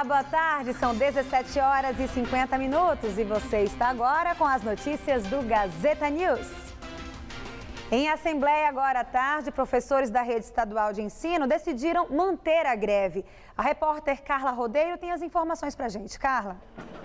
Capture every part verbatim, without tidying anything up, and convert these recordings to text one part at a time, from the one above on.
boa tarde. São dezessete horas e cinquenta minutos e você está agora com as notícias do Gazeta News. Em assembleia agora à tarde, professores da rede estadual de ensino decidiram manter a greve. A repórter Carla Rodeiro tem as informações pra gente. Carla.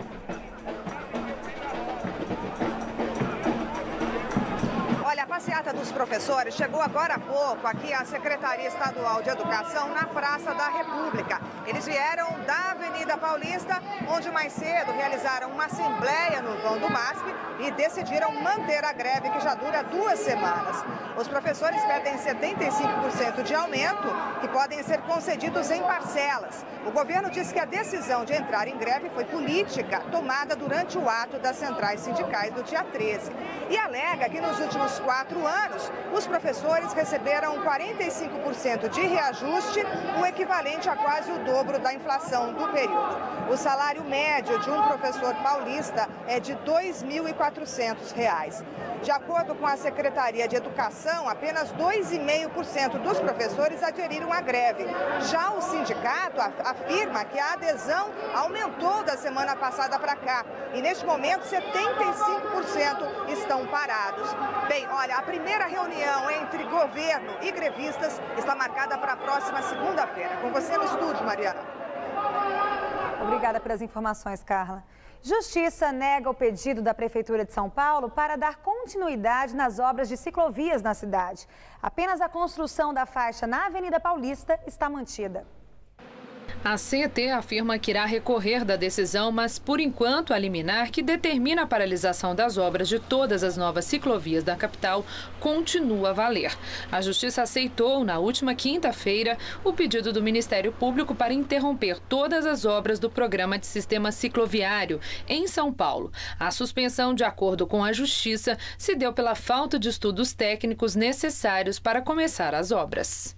Olha, a passeata dos professores chegou agora há pouco aqui à Secretaria Estadual de Educação na Praça da República. Eles vieram da Avenida Paulista, onde mais cedo realizaram uma assembleia no vão do MASP e decidiram manter a greve que já dura duas semanas. Os professores pedem setenta e cinco por cento de aumento, que podem ser concedidos em parcelas. O governo disse que a decisão de entrar em greve foi política, tomada durante o ato das centrais sindicais do dia treze. E alega que nos últimos quatro anos, os professores receberam quarenta e cinco por cento de reajuste, o equivalente a quase o dobro da inflação do período. O salário médio de um professor paulista é de dois mil e quatrocentos reais. De acordo com a Secretaria de Educação, apenas dois vírgula cinco por cento dos professores aderiram à greve. Já o sindicato afirma que a adesão aumentou da semana passada para cá e, neste momento, setenta e cinco por cento estão parados. Bem, olha, a primeira reunião entre governo e grevistas está marcada para a próxima segunda-feira. Com você no estúdio, Mariana. Obrigada pelas informações, Carla. Justiça nega o pedido da Prefeitura de São Paulo para dar continuidade nas obras de ciclovias na cidade. Apenas a construção da faixa na Avenida Paulista está mantida. A C E T afirma que irá recorrer da decisão, mas, por enquanto, a liminar que determina a paralisação das obras de todas as novas ciclovias da capital continua a valer. A Justiça aceitou, na última quinta-feira, o pedido do Ministério Público para interromper todas as obras do programa de sistema cicloviário em São Paulo. A suspensão, de acordo com a Justiça, se deu pela falta de estudos técnicos necessários para começar as obras.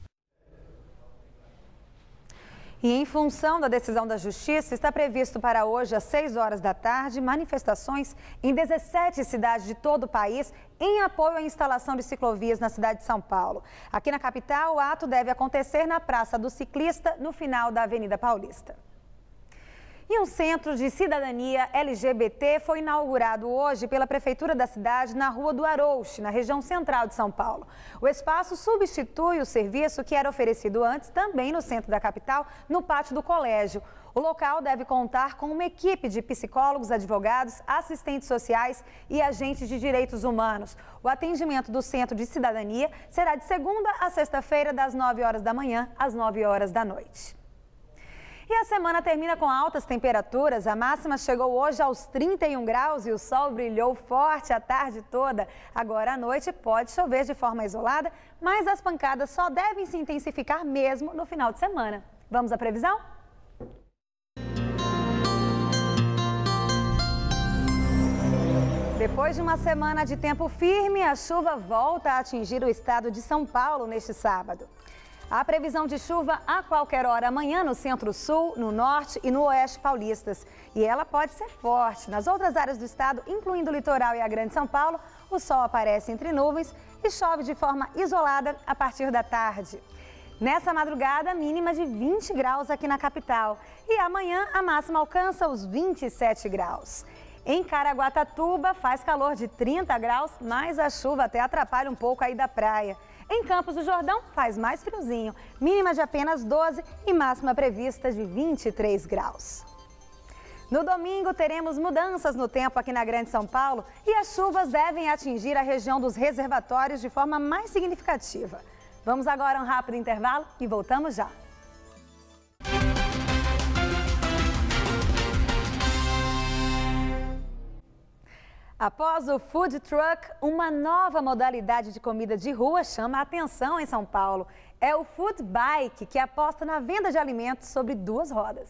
E em função da decisão da Justiça, está previsto para hoje, às seis horas da tarde, manifestações em dezessete cidades de todo o país em apoio à instalação de ciclovias na cidade de São Paulo. Aqui na capital, o ato deve acontecer na Praça do Ciclista, no final da Avenida Paulista. E um centro de cidadania L G B T foi inaugurado hoje pela Prefeitura da cidade na Rua do Arouche, na região central de São Paulo. O espaço substitui o serviço que era oferecido antes também no centro da capital, no pátio do colégio. O local deve contar com uma equipe de psicólogos, advogados, assistentes sociais e agentes de direitos humanos. O atendimento do Centro de Cidadania será de segunda a sexta-feira, das nove horas da manhã às nove horas da noite. E a semana termina com altas temperaturas. A máxima chegou hoje aos trinta e um graus e o sol brilhou forte a tarde toda. Agora à noite pode chover de forma isolada, mas as pancadas só devem se intensificar mesmo no final de semana. Vamos à previsão? Depois de uma semana de tempo firme, a chuva volta a atingir o estado de São Paulo neste sábado. Há previsão de chuva a qualquer hora amanhã no centro-sul, no norte e no oeste paulistas. E ela pode ser forte. Nas outras áreas do estado, incluindo o litoral e a Grande São Paulo, o sol aparece entre nuvens e chove de forma isolada a partir da tarde. Nessa madrugada, mínima de vinte graus aqui na capital. E amanhã a máxima alcança os vinte e sete graus. Em Caraguatatuba faz calor de trinta graus, mas a chuva até atrapalha um pouco aí da praia. Em Campos do Jordão faz mais friozinho, mínima de apenas doze e máxima prevista de vinte e três graus. No domingo teremos mudanças no tempo aqui na Grande São Paulo e as chuvas devem atingir a região dos reservatórios de forma mais significativa. Vamos agora a um rápido intervalo e voltamos já. Após o food truck, uma nova modalidade de comida de rua chama a atenção em São Paulo. É o food bike, que aposta na venda de alimentos sobre duas rodas.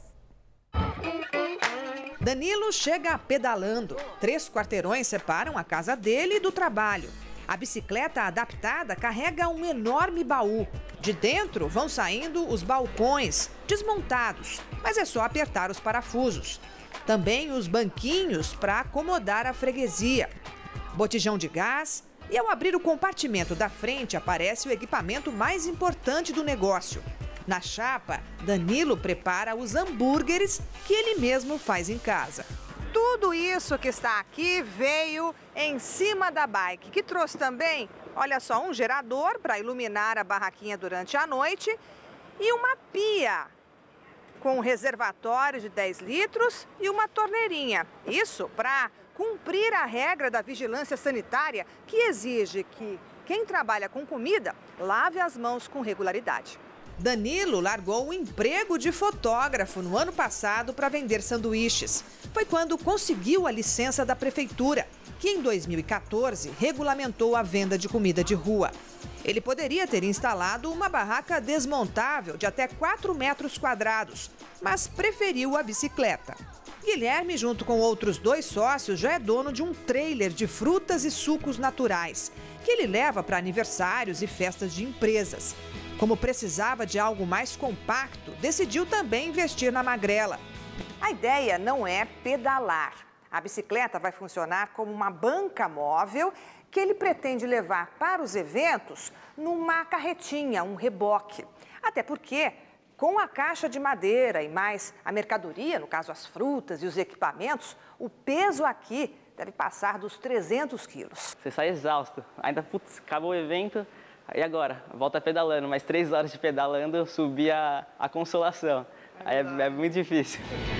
Danilo chega pedalando. Três quarteirões separam a casa dele do trabalho. A bicicleta adaptada carrega um enorme baú. De dentro vão saindo os balcões, desmontados, mas é só apertar os parafusos. Também os banquinhos para acomodar a freguesia. Botijão de gás e, ao abrir o compartimento da frente, aparece o equipamento mais importante do negócio: Na chapa, Danilo prepara os hambúrgueres que ele mesmo faz em casa. Tudo isso que está aqui veio em cima da bike, que trouxe também, olha só, um gerador para iluminar a barraquinha durante a noite e uma pia com um reservatório de dez litros e uma torneirinha. Isso para cumprir a regra da vigilância sanitária, que exige que quem trabalha com comida lave as mãos com regularidade. Danilo largou o emprego de fotógrafo no ano passado para vender sanduíches. Foi quando conseguiu a licença da prefeitura, que em dois mil e quatorze regulamentou a venda de comida de rua. Ele poderia ter instalado uma barraca desmontável de até quatro metros quadrados, mas preferiu a bicicleta. Guilherme, junto com outros dois sócios, já é dono de um trailer de frutas e sucos naturais, que ele leva para aniversários e festas de empresas. Como precisava de algo mais compacto, decidiu também investir na magrela. A ideia não é pedalar. A bicicleta vai funcionar como uma banca móvel que ele pretende levar para os eventos numa carretinha, um reboque. Até porque, com a caixa de madeira e mais a mercadoria, no caso as frutas e os equipamentos, o peso aqui deve passar dos trezentos quilos. Você sai exausto. Ainda, putz, acabou o evento. E agora? Volta pedalando, mais três horas de pedalando, eu subi a, a Consolação. Aí é, é muito difícil.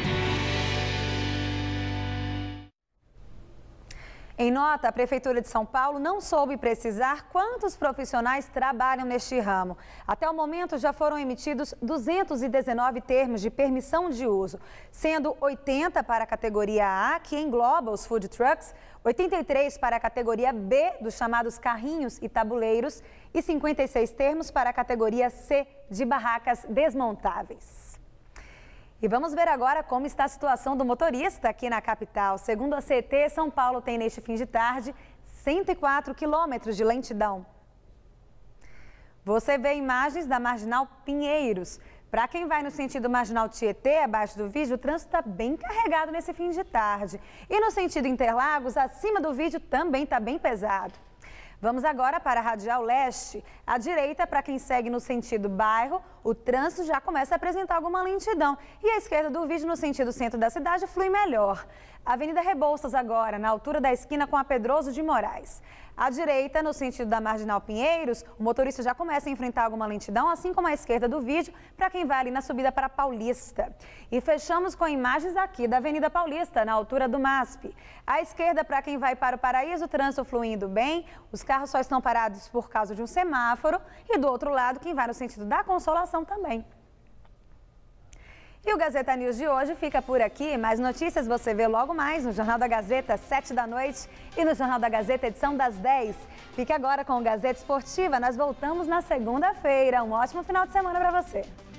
Em nota, a Prefeitura de São Paulo não soube precisar quantos profissionais trabalham neste ramo. Até o momento, já foram emitidos duzentos e dezenove termos de permissão de uso, sendo oitenta para a categoria A, que engloba os food trucks, oitenta e três para a categoria B, dos chamados carrinhos e tabuleiros, e cinquenta e seis termos para a categoria C, de barracas desmontáveis. E vamos ver agora como está a situação do motorista aqui na capital. Segundo a C E T, São Paulo tem neste fim de tarde cento e quatro quilômetros de lentidão. Você vê imagens da Marginal Pinheiros. Para quem vai no sentido Marginal Tietê, abaixo do vídeo, o trânsito está bem carregado nesse fim de tarde. E no sentido Interlagos, acima do vídeo, também está bem pesado. Vamos agora para a Radial Leste. À direita, para quem segue no sentido bairro, o trânsito já começa a apresentar alguma lentidão. E à esquerda do vídeo, no sentido centro da cidade, flui melhor. Avenida Rebouças agora, na altura da esquina com a Pedroso de Moraes. À direita, no sentido da Marginal Pinheiros, o motorista já começa a enfrentar alguma lentidão, assim como à esquerda do vídeo, para quem vai ali na subida para Paulista. E fechamos com imagens aqui da Avenida Paulista, na altura do M A S P. À esquerda, para quem vai para o Paraíso, o trânsito fluindo bem, os carros só estão parados por causa de um semáforo. E do outro lado, quem vai no sentido da Consolação também. E o Gazeta News de hoje fica por aqui. Mais notícias você vê logo mais no Jornal da Gazeta, sete da noite, e no Jornal da Gazeta, edição das dez. Fique agora com o Gazeta Esportiva. Nós voltamos na segunda-feira. Um ótimo final de semana para você.